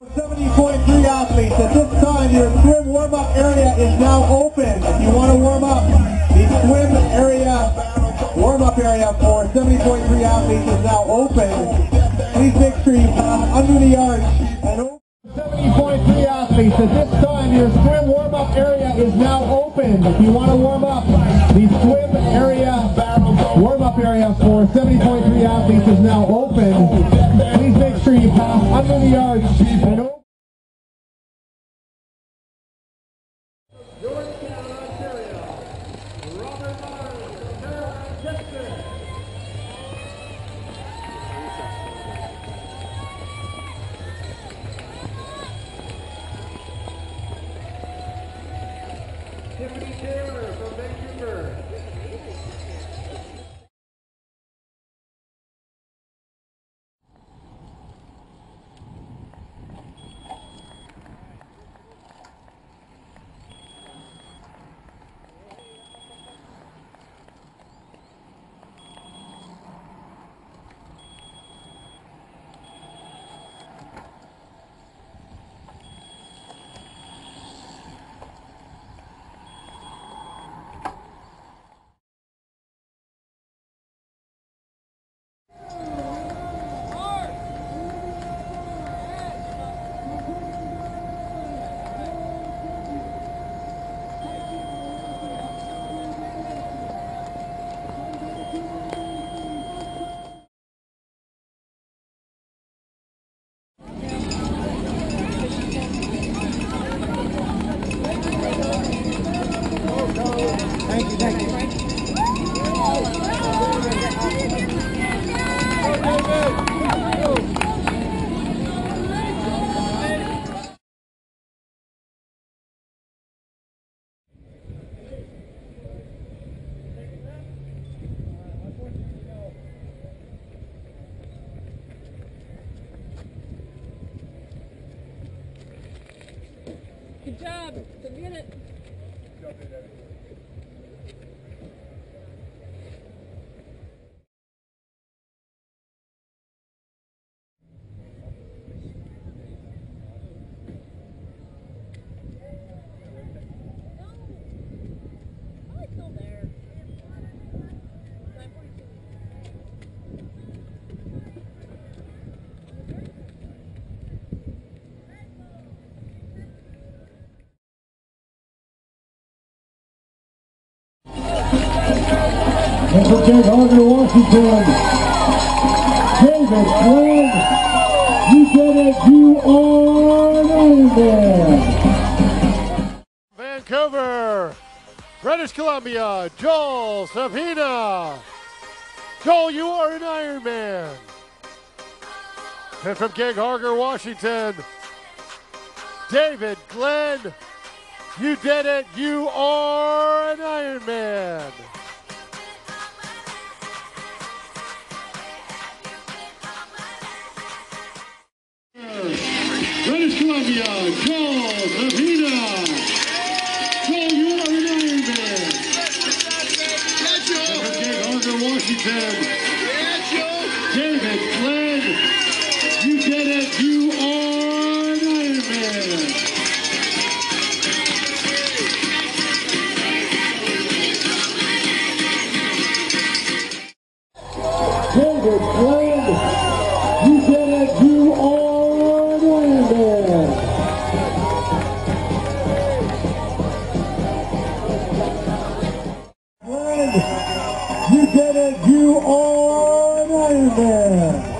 70.3 athletes. At this time, your swim warm-up area is now open. If you want to warm up, the swim area, warm-up area for 70.3 athletes is now open. Please make sure you pass under the arch and over. 70.3 athletes. At this time, your swim warm-up area is now open. If you want to warm up, the swim area, warm-up area for 70.3 athletes is now open. Please make sure you pass under the arch and over. Georgetown, Ontario, Robert Myers, Manchester. Tiffany Taylor from Vancouver. Good job. Good minute. And for Keg Harger, Washington, David Glenn, you did it, you are an Ironman. Vancouver, British Columbia, Joel Sabina. Joel, you are an Ironman. And from Keg Harger, Washington, David Glenn, you did it, you are an Ironman. British Columbia, Joel Sabina. Joel, you are an Ironman. And from Keg Harger, Washington, David Glenn, you did it, you are an Ironman. David Glenn, you did it, you are an Ironman. Glenn, you did it, you are an Ironman.